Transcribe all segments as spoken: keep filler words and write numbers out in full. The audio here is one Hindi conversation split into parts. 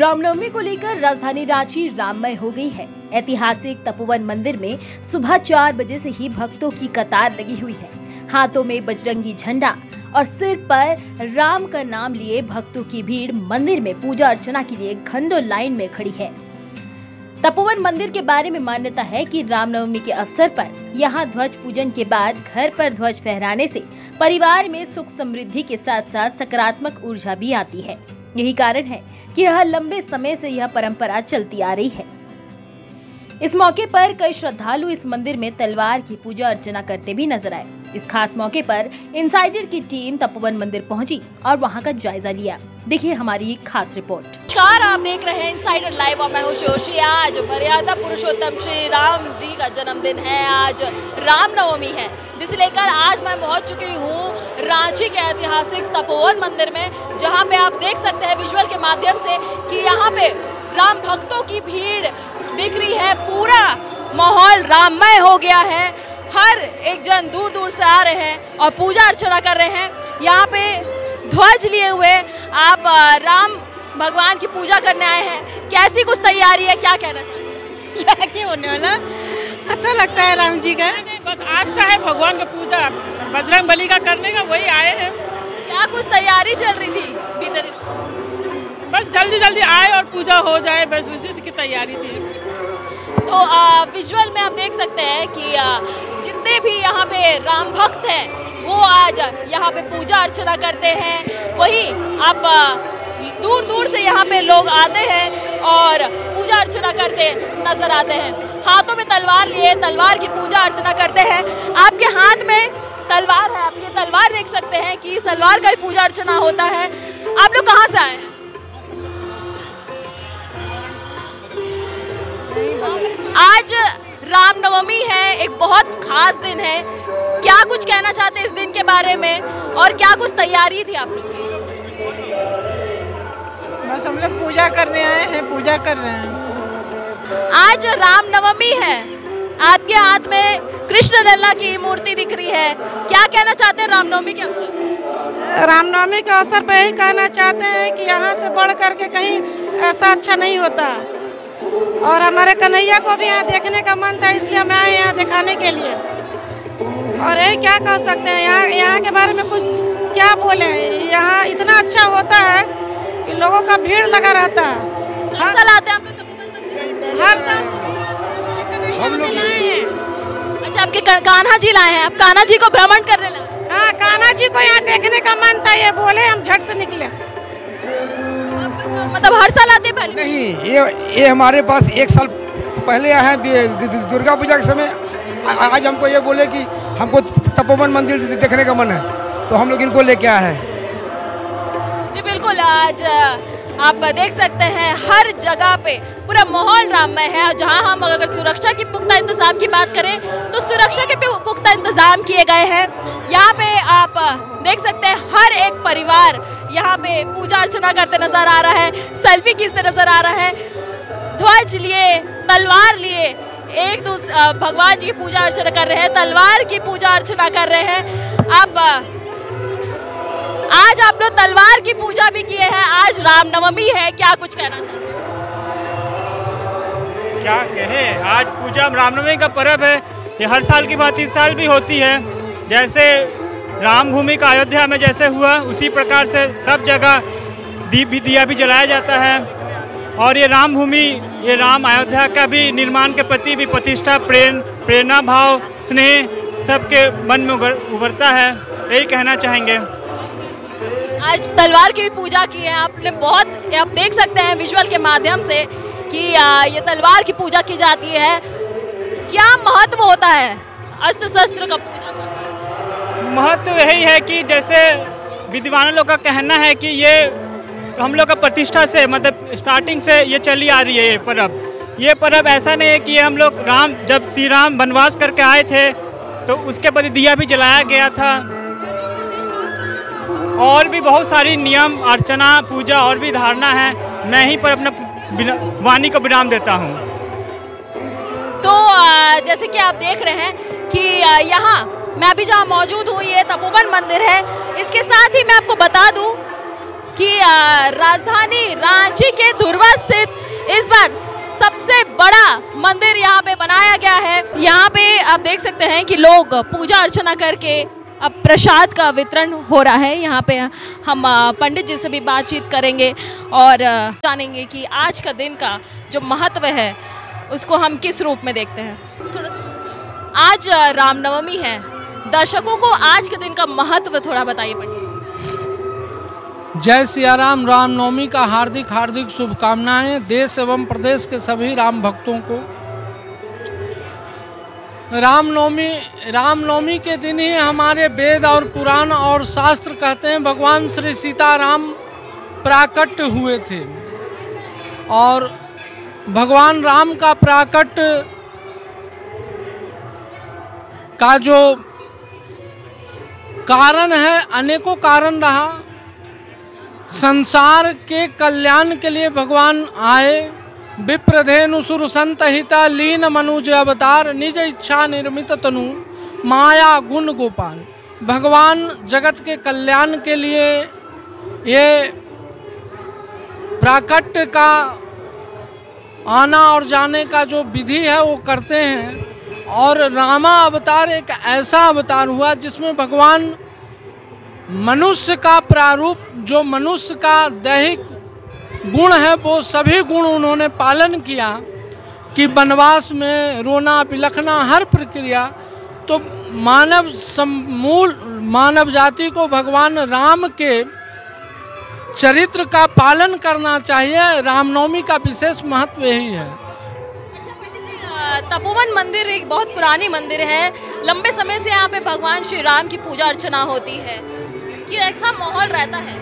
रामनवमी को लेकर राजधानी रांची राममय हो गई है। ऐतिहासिक तपोवन मंदिर में सुबह चार बजे से ही भक्तों की कतार लगी हुई है। हाथों में बजरंगी झंडा और सिर पर राम का नाम लिए भक्तों की भीड़ मंदिर में पूजा अर्चना के लिए घंटों लाइन में खड़ी है। तपोवन मंदिर के बारे में मान्यता है कि रामनवमी के अवसर पर यहाँ ध्वज पूजन के बाद घर पर ध्वज फहराने से परिवार में सुख समृद्धि के साथ साथ सकारात्मक ऊर्जा भी आती है। यही कारण है कि यह लंबे समय से यह परंपरा चलती आ रही है। इस मौके पर कई श्रद्धालु इस मंदिर में तलवार की पूजा अर्चना करते भी नजर आए। इस खास मौके पर इनसाइडर की टीम तपोवन मंदिर पहुंची और वहां का जायजा लिया। देखिए हमारी एक खास रिपोर्ट। नमस्कार, आप देख रहे हैं इनसाइडर लाइव और मैं हूं शोशी। आज मर्यादा पुरुषोत्तम श्री राम जी का जन्मदिन है, आज रामनवमी है, जिसे लेकर आज मैं पहुंच चुकी हूं रांची के ऐतिहासिक तपोवन मंदिर में, जहां पे आप देख सकते हैं विजुअल के माध्यम से कि यहाँ पे राम भक्तों की भीड़ दिख रही है। पूरा माहौल राममय हो गया है। हर एक जन दूर दूर से आ रहे हैं और पूजा अर्चना कर रहे हैं। यहाँ पे ध्वज लिए हुए आप राम भगवान की पूजा करने आए हैं। कैसी कुछ तैयारी है, क्या कहना चाहते हैं? क्या होने वाला? अच्छा लगता है राम जी का। बस आस्था है भगवान का पूजा बजरंग बली का करने का, वही आए हैं। क्या कुछ तैयारी चल रही थी बीते दिनों? बस जल्दी जल्दी आए और पूजा हो जाए, बस उसी की तैयारी थी। तो आ, विजुअल में आप देख सकते हैं कि आ, जितने भी यहाँ पे राम भक्त हैं वो आज यहाँ पे पूजा अर्चना करते हैं। वही आप दूर दूर से यहाँ पे लोग आते हैं और पूजा अर्चना करते नजर आते हैं। हाथों में तलवार लिए तलवार की पूजा अर्चना करते हैं। आपके हाथ में तलवार है, आप ये तलवार देख सकते हैं कि इस तलवार का ही पूजा अर्चना होता है। आप लोग कहाँ से आए हैं? आज रामनवमी है, एक बहुत खास दिन है। क्या कुछ कहना चाहते हैं इस दिन के बारे में और क्या कुछ तैयारी थी आप लोग की? बस हम लोग पूजा करने आए हैं, पूजा कर रहे हैं। आज रामनवमी है, आपके हाथ में कृष्ण लल्ला की मूर्ति दिख रही है। क्या कहना चाहते हैं रामनवमी के अवसर पर? रामनवमी के अवसर पर यही कहना चाहते हैं कि यहाँ से बढ़ करके कहीं ऐसा अच्छा नहीं होता और हमारे कन्हैया को भी यहाँ देखने का मन था, इसलिए हम आए यहाँ दिखाने के लिए। और यही क्या कह सकते हैं, यहाँ यहाँ के बारे में कुछ क्या बोले। यहाँ इतना अच्छा होता है कि लोगों का भीड़ लगा रहता है। हर साल आते हैं आप लोग? हर साल हम लोग आए हैं। अच्छा, आपके कान्हा जी लाए हैं, आप कान्हा जी को भ्रमण करने लगे? हाँ, कान्हा जी को यहाँ देखने का मन था, ये बोले हम झट से निकले। मतलब हर साल आते हैं? पहले नहीं, ये ये हमारे पास एक साल पहले आए हैं दुर्गा पूजा के समय। आज हमको ये बोले कि हमको तपोवन मंदिर देखने का मन है, तो हम लोग इनको लेके आए हैं। जी बिल्कुल, आज आप देख सकते हैं हर जगह पे पूरा माहौल राममय है। और जहां हम अगर सुरक्षा की पुख्ता इंतजाम की बात करें तो सुरक्षा के पुख्ता इंतजाम किए गए हैं। यहाँ पे आप देख सकते हैं हर एक परिवार यहाँ पे पूजा अर्चना करते नजर आ रहा है, सेल्फी खींचते नजर आ रहा है, ध्वज लिए तलवार लिए एक दूसरे भगवान जी की पूजा अर्चना कर रहे हैं, तलवार की पूजा अर्चना कर रहे हैं। आप आज आप लोग तलवार की पूजा भी किए हैं। आज रामनवमी है, क्या कुछ कहना चाहते हैं? क्या कहें, आज पूजा रामनवमी का पर्व है। ये हर साल की बात इस साल भी होती है। जैसे राम भूमि का अयोध्या में जैसे हुआ, उसी प्रकार से सब जगह दीप भी दिया भी जलाया जाता है। और ये राम भूमि, ये राम अयोध्या का भी निर्माण के प्रति भी प्रतिष्ठा, प्रेम, प्रेरणा भाव, स्नेह सबके मन में उभरता है। यही कहना चाहेंगे। आज तलवार की भी पूजा की है आपने, बहुत आप देख सकते हैं विजुअल के माध्यम से कि ये तलवार की पूजा की जाती है। क्या महत्व होता है अस्त्र शस्त्र का पूजा का? महत्व यही है कि जैसे विद्वानों लोग का कहना है कि ये हम लोग का प्रतिष्ठा से, मतलब स्टार्टिंग से ये चली आ रही है। ये पर्व ये पर्व ऐसा नहीं है कि ये हम लोग राम जब श्री राम वनवास करके आए थे तो उसके बाद दिया भी जलाया गया था। और भी बहुत सारी नियम अर्चना पूजा और भी धारणा है। मैं ही पर अपना वाणी को विराम देता हूँ। तो जैसे कि आप देख रहे हैं कि यहाँ मैं अभी जहाँ मौजूद हूँ ये तपोवन मंदिर है। इसके साथ ही मैं आपको बता दूँ कि राजधानी रांची के धुर्वा स्थित इस बार सबसे बड़ा मंदिर यहाँ पे बनाया गया है। यहाँ पे आप देख सकते हैं कि लोग पूजा अर्चना करके अब प्रसाद का वितरण हो रहा है। यहाँ पे हम पंडित जी से भी बातचीत करेंगे और जानेंगे कि आज का दिन का जो महत्व है उसको हम किस रूप में देखते हैं। आज रामनवमी है, दर्शकों को आज के दिन का महत्व थोड़ा बताइए पंडित जी। जय सिया राम। रामनवमी का हार्दिक हार्दिक शुभकामनाएं देश एवं प्रदेश के सभी राम भक्तों को। रामनवमी रामनवमी के दिन ही हमारे वेद और पुराण और शास्त्र कहते हैं भगवान श्री सीताराम प्राकट हुए थे। और भगवान राम का प्राकट का जो कारण है, अनेकों कारण रहा। संसार के कल्याण के लिए भगवान आए। विप्रधेनु सुर संत हिता लीन मनुज अवतार निज इच्छा निर्मित तनु माया गुण गोपाल। भगवान जगत के कल्याण के लिए ये प्राकट का आना और जाने का जो विधि है वो करते हैं। और रामा अवतार एक ऐसा अवतार हुआ जिसमें भगवान मनुष्य का प्रारूप, जो मनुष्य का दैहिक गुण है वो सभी गुण उन्होंने पालन किया कि वनवास में रोना बिलखना हर प्रक्रिया। तो मानव समूल मानव जाति को भगवान राम के चरित्र का पालन करना चाहिए। रामनवमी का विशेष महत्व यही है। अच्छा पंडित जी, तपोवन मंदिर एक बहुत पुरानी मंदिर है, लंबे समय से यहाँ पे भगवान श्री राम की पूजा अर्चना होती है, कि ऐसा माहौल रहता है।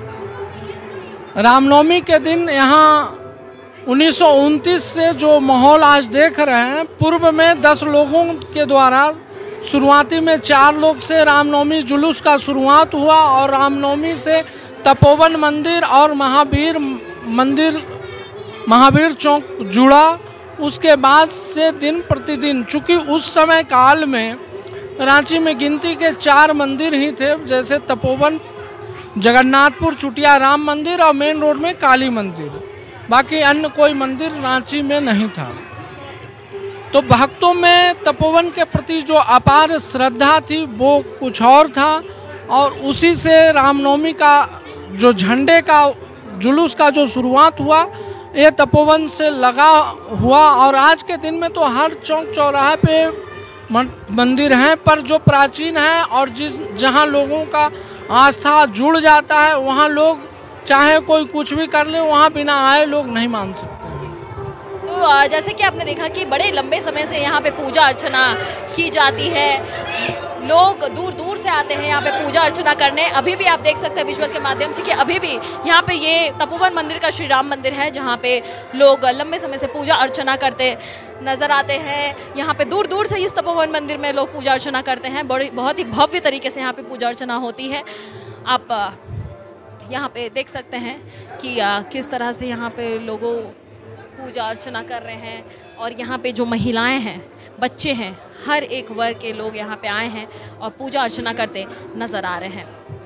रामनवमी के दिन यहाँ उन्नीस सौ उनतीस से जो माहौल आज देख रहे हैं, पूर्व में दस लोगों के द्वारा शुरुआती में चार लोग से रामनवमी जुलूस का शुरुआत हुआ और रामनवमी से तपोवन मंदिर और महावीर मंदिर महावीर चौक जुड़ा। उसके बाद से दिन प्रतिदिन, चूँकि उस समय काल में रांची में गिनती के चार मंदिर ही थे, जैसे तपोवन, जगन्नाथपुर चुटिया राम मंदिर और मेन रोड में काली मंदिर, बाकी अन्य कोई मंदिर रांची में नहीं था। तो भक्तों में तपोवन के प्रति जो अपार श्रद्धा थी वो कुछ और था। और उसी से रामनवमी का जो झंडे का जुलूस का जो शुरुआत हुआ ये तपोवन से लगा हुआ। और आज के दिन में तो हर चौक चौराहे पे मंदिर हैं, पर जो प्राचीन है और जिस जहाँ लोगों का आस्था जुड़ जाता है वहाँ लोग चाहे कोई कुछ भी कर ले, वहाँ बिना आए लोग नहीं मान सकते। तो जैसे कि आपने देखा कि बड़े लंबे समय से यहाँ पे पूजा अर्चना की जाती है, लोग दूर दूर से आते हैं यहाँ पे पूजा अर्चना करने। अभी भी आप देख सकते हैं विजुअल के माध्यम से कि अभी भी यहाँ पे ये तपोवन मंदिर का श्री राम मंदिर है जहाँ पे लोग लंबे समय से पूजा अर्चना करते नज़र आते हैं। यहाँ पे दूर दूर से इस तपोवन मंदिर में लोग पूजा अर्चना करते हैं। बड़ी बहुत ही भव्य तरीके से यहाँ पे पूजा अर्चना होती है। आप यहाँ पे देख सकते हैं कि किस तरह से यहाँ पे लोगों पूजा अर्चना कर रहे हैं। और यहाँ पे जो महिलाएं हैं, बच्चे हैं, हर एक वर्ग के लोग यहाँ पे आए हैं और पूजा अर्चना करते नज़र आ रहे हैं।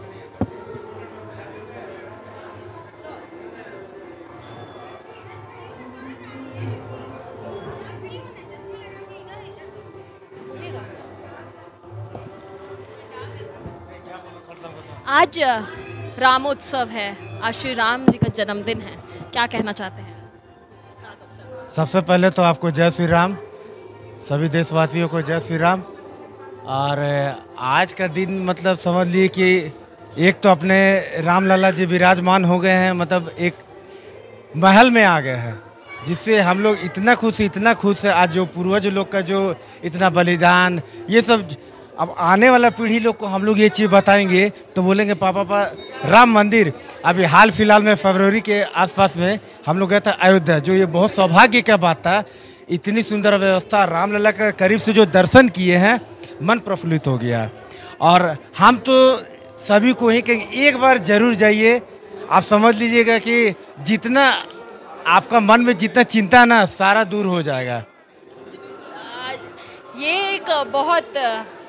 आज रामोत्सव है, आज श्री राम जी का जन्मदिन है, क्या कहना चाहते हैं? सबसे पहले तो आपको जय श्री राम, सभी देशवासियों को जय श्री राम। और आज का दिन मतलब समझ लिए कि एक तो अपने राम लला जी विराजमान हो गए हैं, मतलब एक महल में आ गए हैं, जिससे हम लोग इतना खुश इतना खुश है। आज जो पूर्वज लोग का जो इतना बलिदान, ये सब अब आने वाला पीढ़ी लोग को हम लोग ये चीज़ बताएंगे तो बोलेंगे पापा पापा राम मंदिर। अभी हाल फिलहाल में फरवरी के आसपास में हम लोग गए थे अयोध्या, जो ये बहुत सौभाग्य का बात था। इतनी सुंदर व्यवस्था, रामलला का करीब से जो दर्शन किए हैं, मन प्रफुल्लित हो गया। और हम तो सभी को ही कहेंगे एक बार जरूर जाइए। आप समझ लीजिएगा कि जितना आपका मन में जितना चिंता ना, सारा दूर हो जाएगा। ये एक बहुत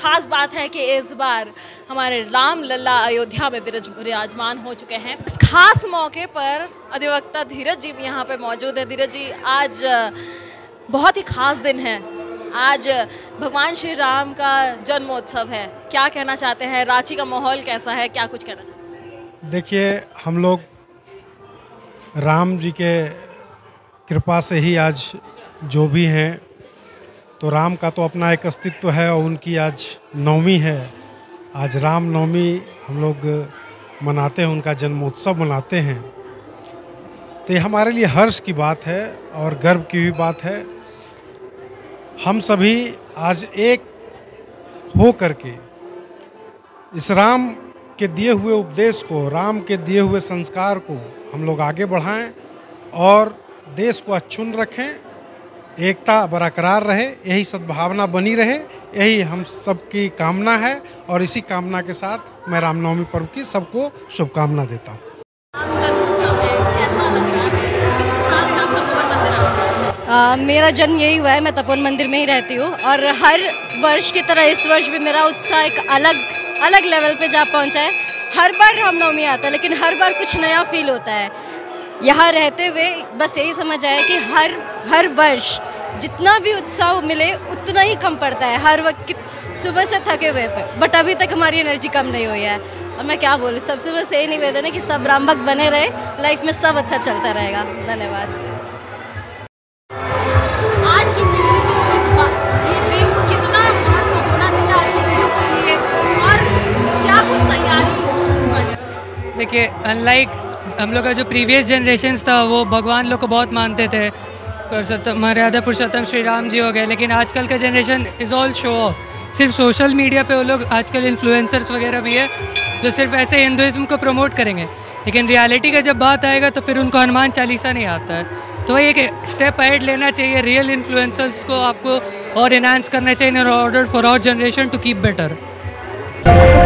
खास बात है कि इस बार हमारे राम लल्ला अयोध्या में विराज विराजमान हो चुके हैं। इस खास मौके पर अधिवक्ता धीरज जी भी यहाँ पे मौजूद है। धीरज जी, आज बहुत ही खास दिन है, आज भगवान श्री राम का जन्मोत्सव है, क्या कहना चाहते हैं? रांची का माहौल कैसा है, क्या कुछ कहना चाहते हैं? देखिए, हम लोग राम जी के कृपा से ही आज जो भी हैं, तो राम का तो अपना एक अस्तित्व है और उनकी आज नवमी है। आज राम नवमी हम लोग मनाते हैं, उनका जन्मोत्सव मनाते हैं। तो ये हमारे लिए हर्ष की बात है और गर्व की भी बात है। हम सभी आज एक हो करके इस राम के दिए हुए उपदेश को, राम के दिए हुए संस्कार को हम लोग आगे बढ़ाएं और देश को अक्षुण्ण रखें, एकता बरकरार रहे, यही सद्भावना बनी रहे, यही हम सबकी कामना है। और इसी कामना के साथ मैं रामनवमी पर्व की सबको शुभकामना देता हूँ। राम जन्मोत्सव है, कैसा लग रहा है? कितने साल से आप तपोवन मंदिर आते हैं? आ, मेरा जन्म यही हुआ है, मैं तपोवन मंदिर में ही रहती हूँ और हर वर्ष की तरह इस वर्ष भी मेरा उत्साह एक अलग अलग लेवल पे जा पहुँचा है। हर बार रामनवमी आता है लेकिन हर बार कुछ नया फील होता है। यहाँ रहते हुए बस यही समझ आया कि हर हर वर्ष जितना भी उत्साह मिले उतना ही कम पड़ता है। हर वक्त सुबह से थके हुए पे, बट अभी तक हमारी एनर्जी कम नहीं हुई है। और मैं क्या बोलूँ, सबसे बस यही निवेदन है कि सब राम भक्त बने रहे, लाइफ में सब अच्छा चलता रहेगा। धन्यवाद। आज की पीढ़ी को इस बात ये दिन कितना महत्व होना चाहिए आज की पीढ़ी के लिए, और क्या कुछ तैयारी इस बात? देखिए, अनलाइक हम लोग का जो प्रीवियस जनरेशन्स था वो भगवान लोग को बहुत मानते थे, पुरुषोत्तम मर्यादा पुरुषोत्तम श्री राम जी हो गए। लेकिन आजकल का generation is all show off. सिर्फ सोशल मीडिया पे वो लोग आजकल इन्फ्लुएंसर्स वगैरह भी है जो सिर्फ ऐसे हिंदुइज्म को प्रमोट करेंगे, लेकिन रियलिटी का जब बात आएगा तो फिर उनको हनुमान चालीसा नहीं आता है। तो वही एक स्टेप अहेड लेना चाहिए, रियल इन्फ्लुएंसर्स को आपको और इनहांस करना चाहिए in order for our generation to keep better.